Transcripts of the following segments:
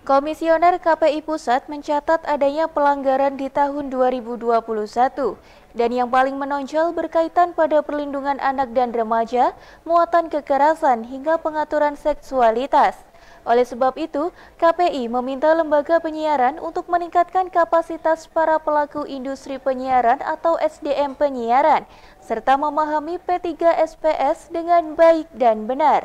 Komisioner KPI Pusat mencatat adanya pelanggaran di tahun 2021 dan yang paling menonjol berkaitan pada perlindungan anak dan remaja, muatan kekerasan hingga pengaturan seksualitas. Oleh sebab itu, KPI meminta lembaga penyiaran untuk meningkatkan kapasitas para pelaku industri penyiaran atau SDM penyiaran, serta memahami P3SPS dengan baik dan benar.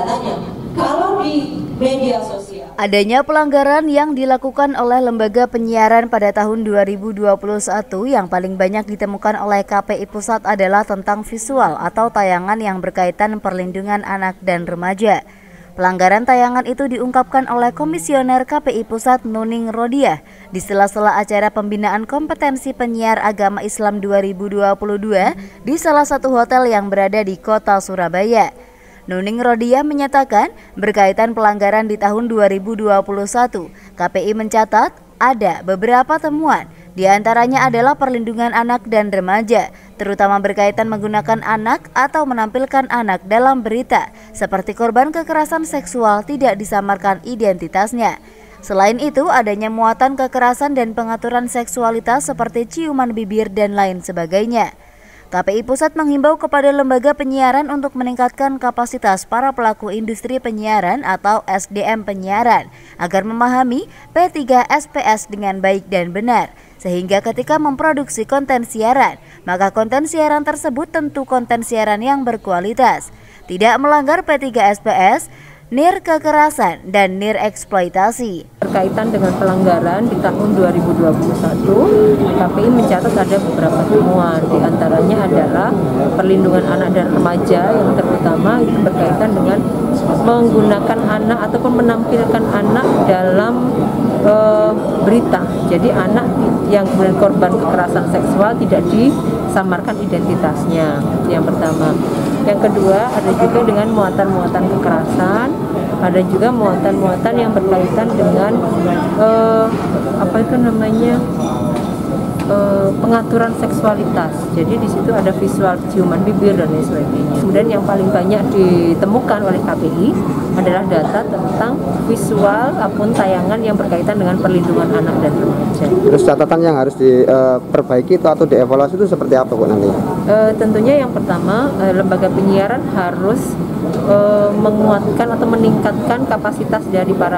Kalau di media sosial adanya pelanggaran yang dilakukan oleh lembaga penyiaran pada tahun 2021 yang paling banyak ditemukan oleh KPI Pusat adalah tentang visual atau tayangan yang berkaitan perlindungan anak dan remaja. Pelanggaran tayangan itu diungkapkan oleh Komisioner KPI Pusat Nuning Rodiah di sela-sela acara pembinaan kompetensi penyiar agama Islam 2022 di salah satu hotel yang berada di kota Surabaya. Nuning Rodiah menyatakan berkaitan pelanggaran di tahun 2021, KPI mencatat ada beberapa temuan, di antaranya adalah perlindungan anak dan remaja, terutama berkaitan menggunakan anak atau menampilkan anak dalam berita, seperti korban kekerasan seksual tidak disamarkan identitasnya. Selain itu, adanya muatan kekerasan dan pengaturan seksualitas seperti ciuman bibir dan lain sebagainya. KPI Pusat menghimbau kepada lembaga penyiaran untuk meningkatkan kapasitas para pelaku industri penyiaran atau SDM penyiaran agar memahami P3SPS dengan baik dan benar, sehingga ketika memproduksi konten siaran, maka konten siaran tersebut tentu konten siaran yang berkualitas, tidak melanggar P3SPS, NIR kekerasan, dan NIR eksploitasi. Berkaitan dengan pelanggaran di tahun 2021, KPI mencatat ada beberapa temuan. Di antaranya adalah perlindungan anak dan remaja yang terutama itu berkaitan dengan menggunakan anak ataupun menampilkan anak dalam berita. Jadi anak yang kemudian korban kekerasan seksual tidak disamarkan identitasnya. Yang pertama. Yang kedua, ada juga dengan muatan-muatan kekerasan, ada juga muatan-muatan yang berkaitan dengan pengaturan seksualitas. Jadi di situ ada visual ciuman bibir dan lain sebagainya. Kemudian yang paling banyak ditemukan oleh KPI adalah data tentang visual akun tayangan yang berkaitan dengan perlindungan anak dan remaja. Terus catatan yang harus diperbaiki atau dievaluasi itu seperti apa Bu nanti? Tentunya yang pertama, lembaga penyiaran harus menguatkan atau meningkatkan kapasitas dari para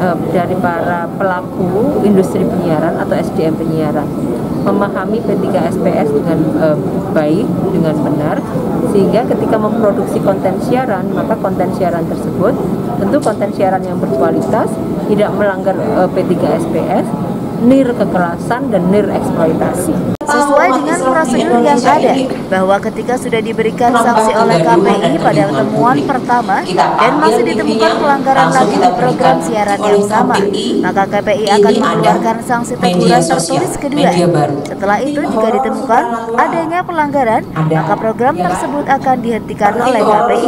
pelaku industri penyiaran atau SDM penyiaran, memahami P3SPS dengan baik, dengan benar, sehingga ketika memproduksi konten siaran, maka konten siaran tersebut tentu konten siaran yang berkualitas, tidak melanggar P3SPS, NIR kekerasan, dan NIR eksploitasi. Sesuai dengan prosedur yang ada, bahwa ketika sudah diberikan sanksi oleh KPI pada temuan pertama dan masih ditemukan pelanggaran lagi di program siaran yang sama, maka KPI akan mengeluarkan sanksi teguran tertulis kedua. Setelah itu, jika ditemukan adanya pelanggaran, maka program tersebut akan dihentikan oleh KPI.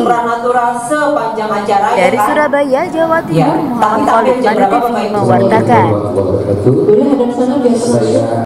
Dari Surabaya, Jawa Timur, Muhammad Khalid, Manu TV mewartakan.